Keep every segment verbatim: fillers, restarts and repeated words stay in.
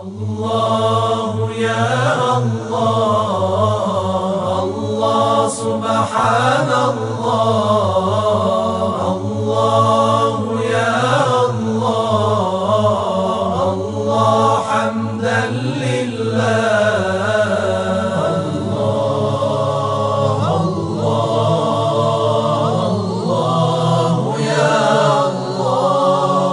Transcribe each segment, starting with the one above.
الله يا الله الله سبحان الله الله يا الله الله حمدا لله الله الله الله يا الله.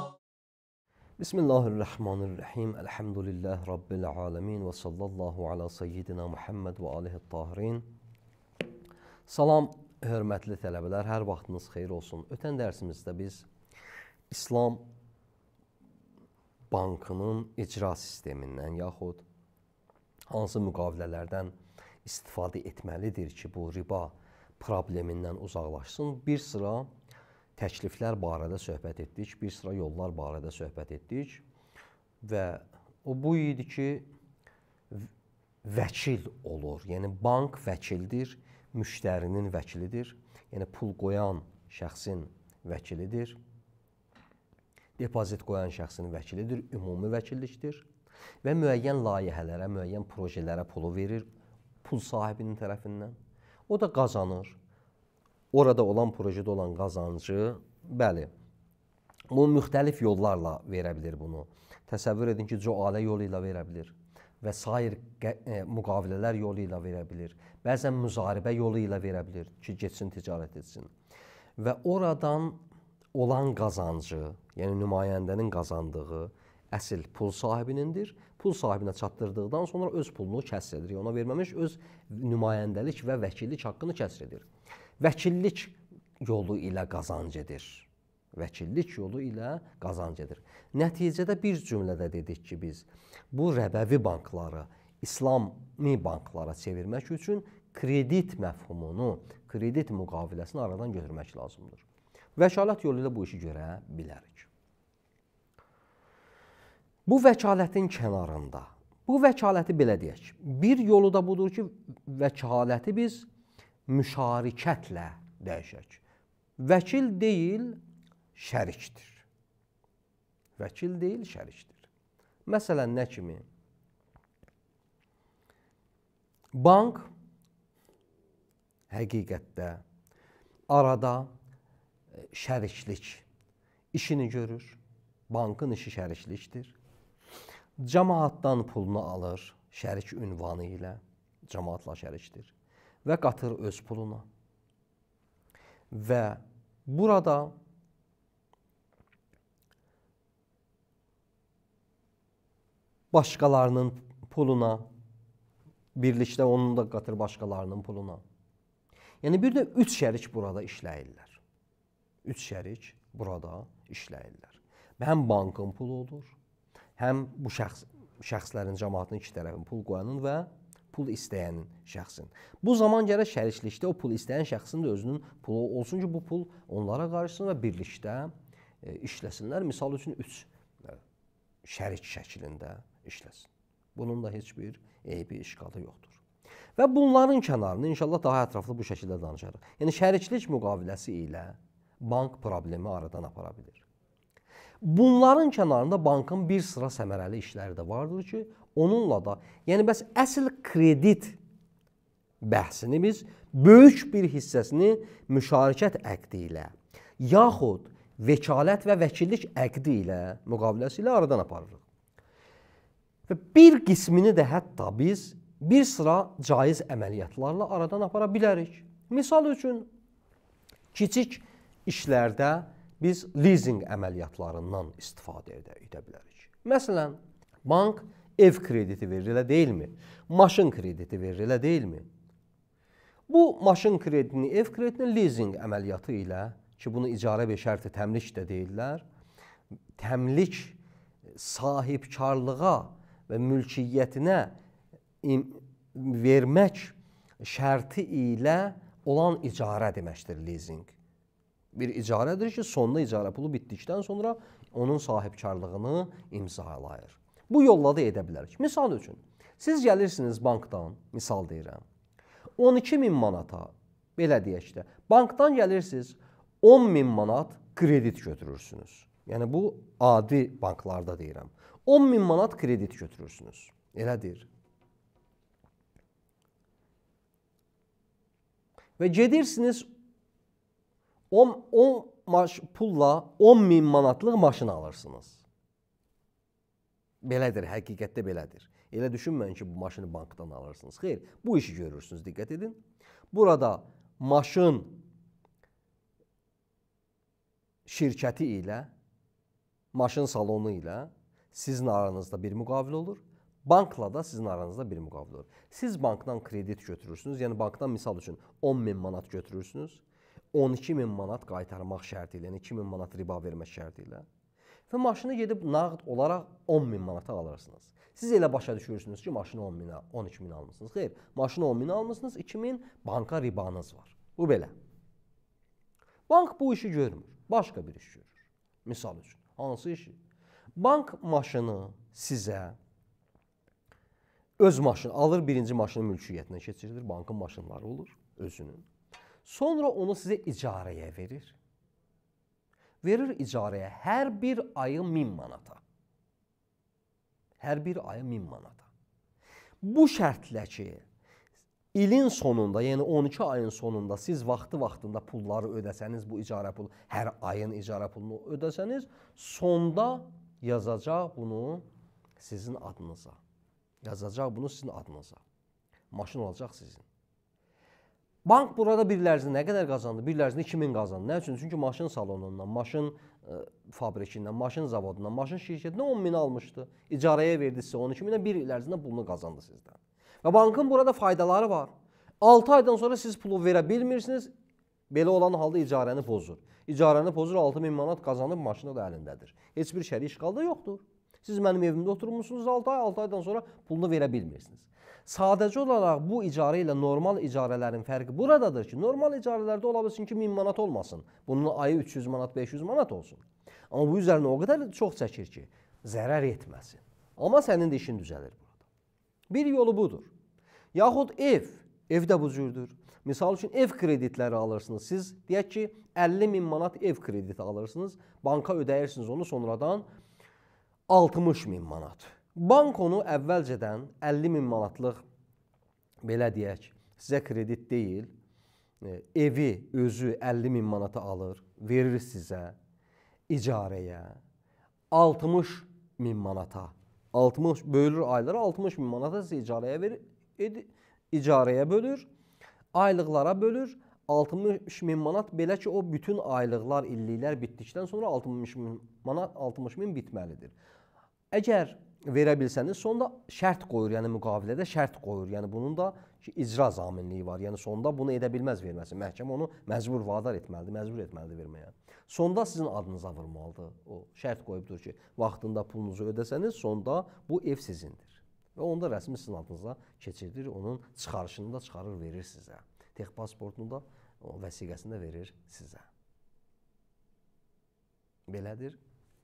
Bismillahirrahmanirrahim. Elhamdülillah Rabbil alemin ve sallallahu ala seyyidina Muhammed ve alihi tahirin. Salam, hörmətli tələbələr, hər vaxtınız xeyir olsun. Ötən dərsimizdə biz İslam bankının icra sistemindən yaxud hansı müqavilələrdən istifadə etməlidir ki, bu riba problemindən uzaqlaşsın. Bir sıra təkliflər barədə söhbət etdik, bir sıra yollar barədə söhbət etdik və o bu idi ki, vəkil olur. Yəni, bank vəkildir, müştərinin vəkilidir, yəni pul qoyan şəxsin vəkilidir, depozit qoyan şəxsin vəkilidir, ümumi vəkillikdir və müəyyən layihələrə, müəyyən projelərə pulu verir pul sahibinin tərəfindən. O da qazanır. Orada olan, projede olan qazancı, bəli, bu müxtəlif yollarla verə bilir bunu. Təsəvvür edin ki, coalə yolu ilə verə bilir və sair müqavilələr yolu ilə verə bilir. Bəzən müzaribə yolu ilə verə bilir ki, getsin, ticarət etsin. Və oradan olan qazancı, yəni nümayəndənin qazandığı əsl pul sahibinindir. Pul sahibinə çatdırdıqdan sonra öz pulunu kəsr edir. Ona verməmiş öz nümayəndəlik və vəkillik haqqını kəsr edir. Vəkillik yolu ilə qazanc edir. Vəkillik yolu ilə qazanc edir. Nəticədə bir cümlədə dedik ki, biz bu rəbəvi bankları İslami banklara çevirmək üçün kredit məfhumunu, kredit müqaviləsini aradan götürmək lazımdır. Vəkalət yolu ilə bu işi görə bilərik. Bu vəkalətin kənarında, bu vəkaləti belə deyək, bir yolu da budur ki, vəkaləti biz müşarikətlə dəyişək. Vəkil deyil, şərikdir. Vəkil deyil, şərikdir. Məsələn, nə kimi? Bank həqiqətdə arada şəriklik işini görür. Bankın işi şəriklikdir. Cəmaatdan pulunu alır, şərik ünvanı ilə, cəmaatla şərikdir və qatır öz puluna. Və burada başqalarının puluna, birlikdə onun da qatır başqalarının puluna. Yəni, bir də üç şərik burada işləyirlər. Üç şərik burada işləyirlər. Həm bankın pulu olur, həm bu şəxs, şəxslərin, cəmaatın iki tərəfin pul qoyanın və pul istəyənin şəxsin. Bu zaman gərək şəriklikdə o pul istəyən şəxsin də özünün pulu olsun ki, bu pul onlara qarışsın və birlikdə e, işləsinlər. Misal üçün, üç e, şərik şəklində işləsin. Bunun da heç bir eybi, işqalı yoxdur. Və bunların kənarını inşallah daha ətraflı bu şəkildə danışarıq. Yəni, şəriklik müqaviləsi ilə bank problemi aradan apara bilir. Bunların kənarında bankın bir sıra səmərəli işləri də vardır ki, onunla da, yəni bəs əsl kredit bəhsini biz böyük bir hissəsini müşarikət əqdi ilə, yaxud vəkalət və vəkillik əqdi ilə, müqaviləsi ilə aradan aparırıq. Və bir qismini də hətta biz bir sıra caiz əməliyyatlarla aradan apara bilərik. Misal üçün, kiçik işlərdə biz leasing əməliyyatlarından istifadə edə bilərik. Məsələn, bank ev krediti verir, elə deyilmi? Maşın krediti verir, elə deyilmi? Bu maşın kreditini, ev kreditini leasing əməliyyatı ilə, ki, bunu icarə bir şərti təmlik də deyirlər, təmlik sahibkarlığa və mülkiyyətinə vermək şərti ilə olan icarə deməkdir leasing. Bir icarədir ki, sonunda icarə pulu bitdikdən sonra onun sahibkarlığını imzalayır. Bu yolla da edə bilərik. Misal üçün, siz gəlirsiniz bankdan, misal deyirəm, on iki min manata, belə deyək də, bankdan gəlirsiniz, on min manat kredit götürürsünüz. Yəni, bu adi banklarda deyirəm. on min manat kredit götürürsünüz. Elədir. Və gedirsiniz on, on pulla on min manatlıq maşın alırsınız. Belədir, həqiqətdə belədir. Elə düşünməyin ki, bu maşını bankdan alırsınız. Xeyr, bu işi görürsünüz, diqqət edin. Burada maşın şirkəti ilə, maşın salonu ilə sizin aranızda bir müqavilə olur. Bankla da sizin aranızda bir müqavilə olur. Siz bankdan kredit götürürsünüz. Yəni bankdan misal üçün on min manat götürürsünüz. on iki min manat qaytarmaq şərti ilə, yəni iki min manat riba vermək şərti ilə. Və maşını gedib nağd olaraq on min manata alırsınız. Siz elə başa düşürsünüz ki, maşını on minə, on iki min almışsınız. Xeyr, maşını on minə almışsınız, iki min banka ribanız var. Bu belə. Bank bu işi görmür. Başqa bir iş görür. Misal üçün, hansı işi? Bank maşını sizə öz maşını alır, birinci maşının mülkiyyətinə keçirilir. Bankın maşınları olur, özünün. Sonra onu sizə icarəyə verir. Verir icarəyə hər bir ayı min manata. Hər bir ayı min manata. Bu şərtlə ki, ilin sonunda, yəni on iki ayın sonunda siz vaxtı-vaxtında pulları ödəsəniz, bu icarə pulu, hər ayın icarə pulunu ödəsəniz, sonda yazacaq bunu sizin adınıza. Yazacaq bunu sizin adınıza. Maşın olacaq sizin. Bank burada bir lərzində nə qədər qazandı? Bir lərzində iki min qazandı. Nə üçün? Çünki maşın salonundan, maşın e, fabrikindən, maşın zavodundan, maşın şirkətindən on min almışdı. İcarəyə verdi sizə on iki minə, bir il ərzində pulunu qazandı sizdən. Və bankın burada faydaları var. altı aydan sonra siz pulu verə bilmirsiniz, belə olan halda icarəni pozur. İcarəni pozur, altı min manat qazanıb maşını da əlindədir. Heç bir şəri işğalda yoxdur. Siz mənim evimdə oturmuşsunuz altı ay, altı aydan sonra pulunu verə bilmirsiniz. Sadəcə olaraq bu icarə ilə normal icarələrin fərqi buradadır ki, normal icarələrdə ola bilsin ki, min manat olmasın. Bunun ayı üç yüz manat, beş yüz manat olsun. Amma bu üzərinə o qədər çox çəkir ki, zərər etməsin. Amma sənin də işin düzəlir burada. Bir yolu budur. Yaxud ev, ev də bu cürdür. Misal üçün ev kreditləri alırsınız. Siz deyək ki, əlli min manat ev krediti alırsınız, banka ödəyirsiniz onu sonradan altmış min manat. Bank onu əvvəlcədən əlli min manatlıq, belə deyək, sizə kredit deyil, evi özü əlli min manata alır, verir sizə icarəyə altmış min manata. altmış bölür aylara, altmış min manata sizə icarəyə verir, icarəyə bölür, aylıqlara bölür, altmış min manat, belə ki, o bütün aylıqlar, illiklər bitdikdən sonra altmış min manat, altmış min bitməlidir. Əgər verə bilsəniz, sonda şərt qoyur, yəni müqavilədə şərt qoyur. Yəni bunun da ki, icra zaminliyi var. Yəni sonda bunu edə bilməz verməsi. Məhkəmə onu məcbur vadar etməlidir, məcbur etməlidir verməyə. Sonda sizin adınıza vurmalıdır. O şərt qoyubdur ki, vaxtında pulunuzu ödəsəniz, sonda bu ev sizindir. Və onda rəsmi sizin adınıza keçirilir, onun çıxarışını da çıxarır, verir sizə. Tex pasportunu da, o vəsiqəsini də verir sizə. Belədir.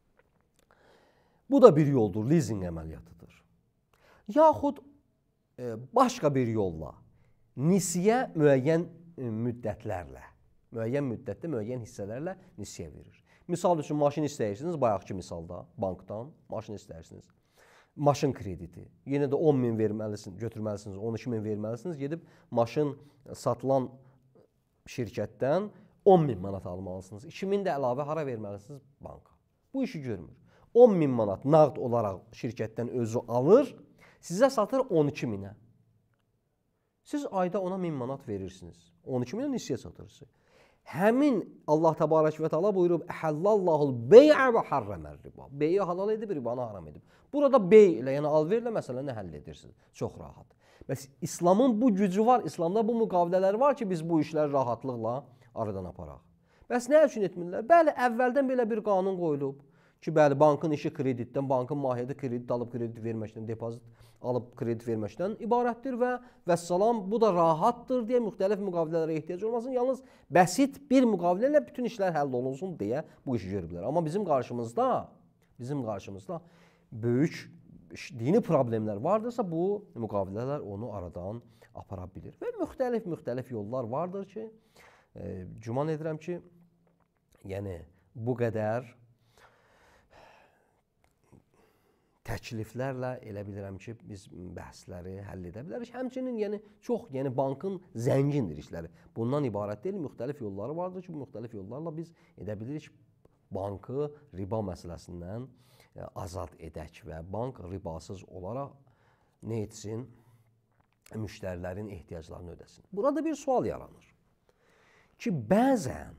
Bu da bir yoldur, leasing əməliyyatıdır. Yaxud e, başqa bir yolla, nisiyə müəyyən e, müddətlərlə, müəyyən müddətdə, müəyyən hissələrlə nisiyə verir. Misal üçün, maşın istəyirsiniz, bayaqki misalda, bankdan maşın istəyirsiniz. Maşın krediti. Yenə də on min verməlisiniz, götürməlisiniz, on iki min verməlisiniz. Gedib maşın satılan şirkətdən on min manat almalısınız. iki min də əlavə hara verməlisiniz? Banka. Bu işi görmür. on min manat nağd olaraq şirkətdən özü alır, sizə satır on iki minə. Siz ayda ona min manat verirsiniz. on iki minə nisiyə satırsınız. Həmin Allah təbarək və təala buyurub, "Əhəllallahul bey'ə və harramər riba." Beyi halal edib, ribanı haram edib. Burada bey ilə, yəni alverlə məsələni həll edirsiniz. Çox rahat. Bəs İslamın bu gücü var, İslamda bu müqavilələr var ki, biz bu işləri rahatlıqla aradan aparaq. Bəs nə üçün etmirlər? Bəli, əvvəldən belə bir qanun qoyulub. Ki, bəli, bankın işi kreditdən, bankın mahiyyəti kredit alıb kredit verməkdən, depozit alıb kredit verməkdən ibarətdir və vəssalam, bu da rahatdır deyə müxtəlif müqavilələrə ehtiyac olmasın. Yalnız bəsit bir müqavilə ilə bütün işlər həll olunsun deyə bu işi görüblər. Amma bizim qarşımızda, bizim qarşımızda böyük dini problemlər vardırsa, bu müqavilələr onu aradan apara bilir. Və müxtəlif-müxtəlif yollar vardır ki, e, güman edirəm ki, yəni bu qədər təkliflərlə elə bilirəm ki, biz bəhsləri həll edə bilərik. Həmçinin yəni çox, yəni bankın zəngindir işləri. Bundan ibarət deyil, müxtəlif yolları vardır ki, bu müxtəlif yollarla biz edə bilirik bankı riba məsələsindən azad edək və bank ribasız olaraq nə etsin? Müştərilərin ehtiyaclarını ödəsin. Burada bir sual yaranır ki, bəzən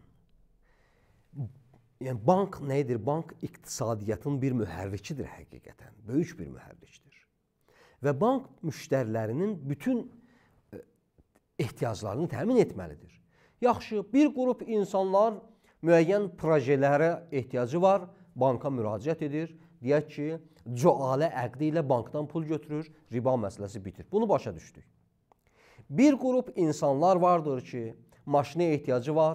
yəni bank nədir? Bank iqtisadiyyatın bir mühərrikidir həqiqətən, böyük bir mühərrikdir. Və bank müştərilərinin bütün ehtiyaclarını təmin etməlidir. Yaxşı, bir qrup insanlar müəyyən projelərə ehtiyacı var, banka müraciət edir. Deyək ki, cəalə əqdi ilə bankdan pul götürür, riba məsələsi bitir. Bunu başa düşdük. Bir qrup insanlar vardır ki, maşına ehtiyacı var,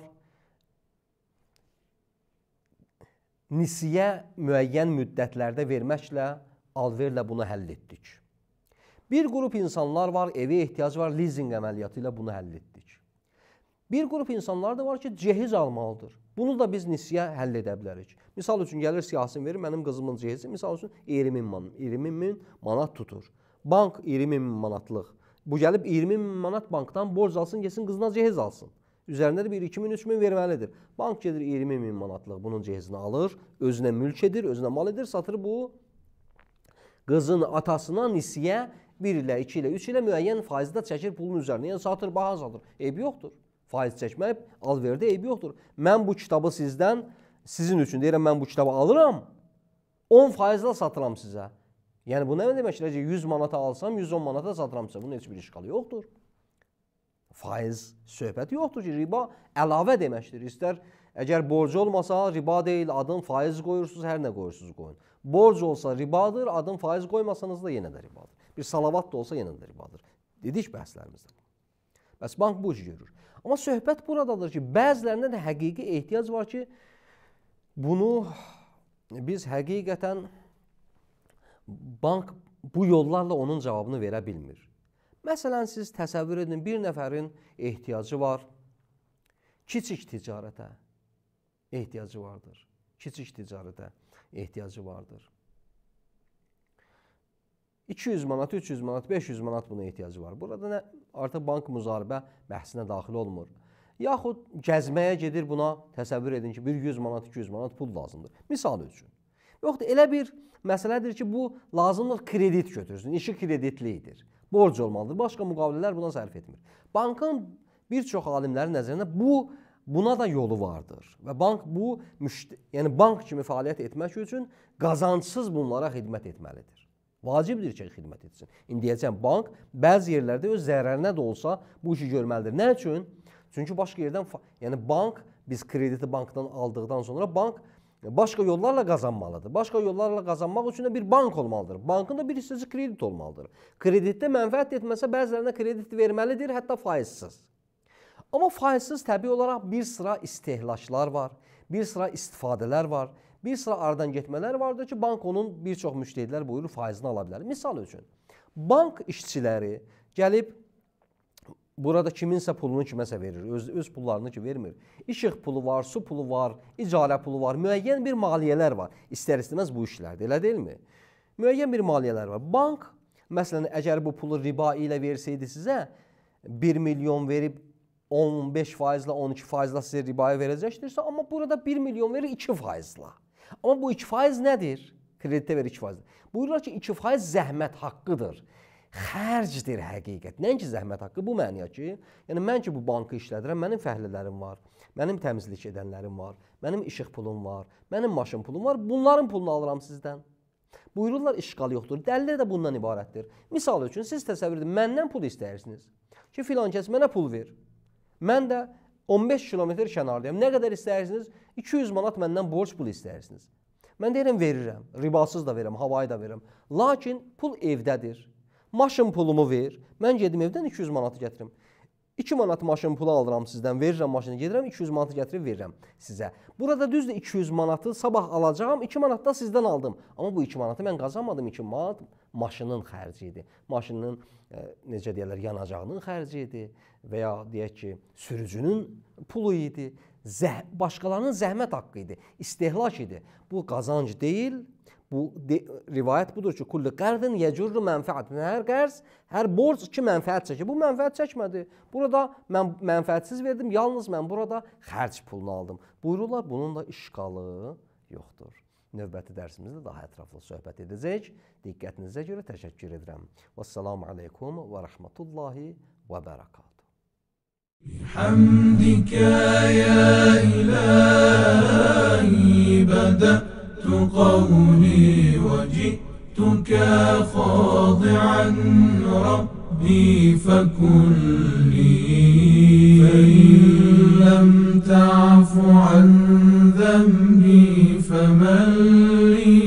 nisiyə müəyyən müddətlərdə verməklə, alverlə bunu həll etdik. Bir qrup insanlar var, evə ehtiyacı var, leasing əməliyyatı ilə bunu həll etdik. Bir qrup insanlar da var ki, cehiz almalıdır. Bunu da biz nisiyə həll edə bilərik. Misal üçün gəlir siyasını verir, mənim qızımın cehizi misal üçün iyirmi min manat tutur. Bank iyirmi min manatlıq. Bu gəlib iyirmi min manat bankdan borc alsın, geçsin qızına cehiz alsın. Üzərində də bir iki min, üç min verməlidir. Bank gedir iyirmi min manatlıq bunun cehizini alır, özünə mülk edir, özünə mal edir, satır bu. Qızın atasına nisiyə bir ilə, iki ilə, üç ilə müəyyən faizdə çəkir pulun üzərinə. Yəni satır, baha satır. Eybi yoxdur. Faiz çəkmək alverdə eybi yoxdur. Mən bu kitabı sizdən, sizin üçün deyirəm, mən bu kitabı alıram, on faizlə satıram sizə. Yəni bu nə deməkdir? yüz manata alsam, yüz on manata satıram sizə. Bunun heç bir işqalı yoxdur. Faiz söhbəti yoxdur ki, riba əlavə deməkdir. İstər, əgər borcu olmasa, riba deyil, adın faiz qoyursunuz, hər nə qoyursunuz qoyun. Borc olsa ribadır, adın faiz qoymasanız da yenə də ribadır. Bir salavat da olsa yenə də ribadır. Dedik bəhslərimizdə. Bəs bank bu işi görür. Amma söhbət buradadır ki, bəzilərində də həqiqi ehtiyac var ki, bunu biz həqiqətən bank bu yollarla onun cavabını verə bilmir. Məsələn, siz təsəvvür edin, bir nəfərin ehtiyacı var, kiçik ticarətə ehtiyacı vardır. Kiçik ticarətə ehtiyacı vardır. iki yüz manat, üç yüz manat, beş yüz manat buna ehtiyacı var. Burada nə, artıq bank müzaribə bəhsinə daxil olmur. Yaxud gəzməyə gedir, buna təsəvvür edin ki, bir yüz manat, iki yüz manat pul lazımdır. Misal üçün. Yoxdur, elə bir məsələdir ki, bu lazımdır kredit götürsün, işi kreditlidir. Borc olmalıdır, başqa müqavilələr buna sərf etmir. Bankın bir çox alimlərin nəzərində bu, buna da yolu vardır. Və bank bu, yəni bank kimi fəaliyyət etmək üçün qazancsız bunlara xidmət etməlidir. Vacibdir ki, xidmət etsin. İndi deyəcəm, bank bəzi yerlərdə öz zərərinə də olsa bu işi görməlidir. Nə üçün? Çünki başqa yerdən, yəni bank, biz krediti bankdan aldıqdan sonra bank başqa yollarla qazanmalıdır. Başqa yollarla qazanmaq üçün də bir bank olmalıdır. Bankın da bir hissəsi kredit olmalıdır. Kreditdə mənfəət etməsə bəzilərinə kredit verməlidir, hətta faizsiz. Amma faizsiz təbii olaraq bir sıra istehlaklar var, bir sıra istifadələr var. Bir sıra aradan getmələr vardır ki, bank onun bir çox müştərilər buyurur faizini ala bilər. Misal üçün, bank işçiləri gəlib, burada kiminsə pulunu kiməsə verir, öz, öz pullarını ki vermir. İşıq pulu var, su pulu var, icarə pulu var, müəyyən bir maliyyələr var. İstər-istəməz bu işlərdir, elə deyilmi? Müəyyən bir maliyyələr var. Bank, məsələn, əgər bu pulu riba ilə versəydi sizə, bir milyon verib, on beş faizlə, on iki faizlə sizə ribaya verəcəkdirsə, amma burada bir milyon verir iki faizlə. Amma bu iki faiz nədir? Kreditə verir iki faiz. Buyururlar ki, iki faiz zəhmət haqqıdır. Xərcdir həqiqət. Nəinki zəhmət haqqı bu məniyə ki, yəni mən ki bu bankı işlədirəm, mənim fəhlələrim var, mənim təmizlik edənlərim var, mənim işıq pulum var, mənim maşın pulum var, bunların pulunu alıram sizdən. Buyururlar, işqal yoxdur. Dəlillər də bundan ibarətdir. Misal üçün, siz təsəvvür edin, məndən pul istəyirsiniz ki, filan kəs mənə pul ver. Mən də on beş kilometr kənardayım. Nə qədər istəyirsiniz? iki yüz manat məndən borc pul istəyirsiniz. Mən deyirəm, verirəm. Ribasız da verirəm, havayı da verirəm. Lakin pul evdədir. Maşın pulumu ver. Mən gedim evdən iki yüz manatı gətirim. iki manat maşın pulu alıram sizdən, verirəm maşını, gedirəm iki yüz manatı gətirib verirəm sizə. Burada düzdür iki yüz manatı sabah alacağım, iki manat da sizdən aldım. Amma bu iki manatı mən qazanmadım, iki manat maşının xərci idi. Maşının, e, necə deyərlər, yanacağının xərci idi və ya deyək ki, sürücünün pulu idi. Zəh başqalarının zəhmət haqqı idi, istehlak idi. Bu qazanc deyil, Bu de, rivayət budur ki, kullu qərdin yecurru mənfəət. Hər qərz, hər borc ki, mənfəət çəkir. Bu mənfəət çəkmədi. Burada mən mənfəətsiz verdim, yalnız mən burada xərc pulunu aldım. Buyururlar, bunun da işğalı yoxdur. Növbəti dərsimizdə daha ətraflı söhbət edəcək. Diqqətinizə görə təşəkkür edirəm. Vəssalamu aleykum və rəhmətullahi və bərəkatuhu. بحمدك يا إلهي بدأت قولي وجئتك خاضعا ربي فكن لي فإن لم تعف عن ذنبي فمن لي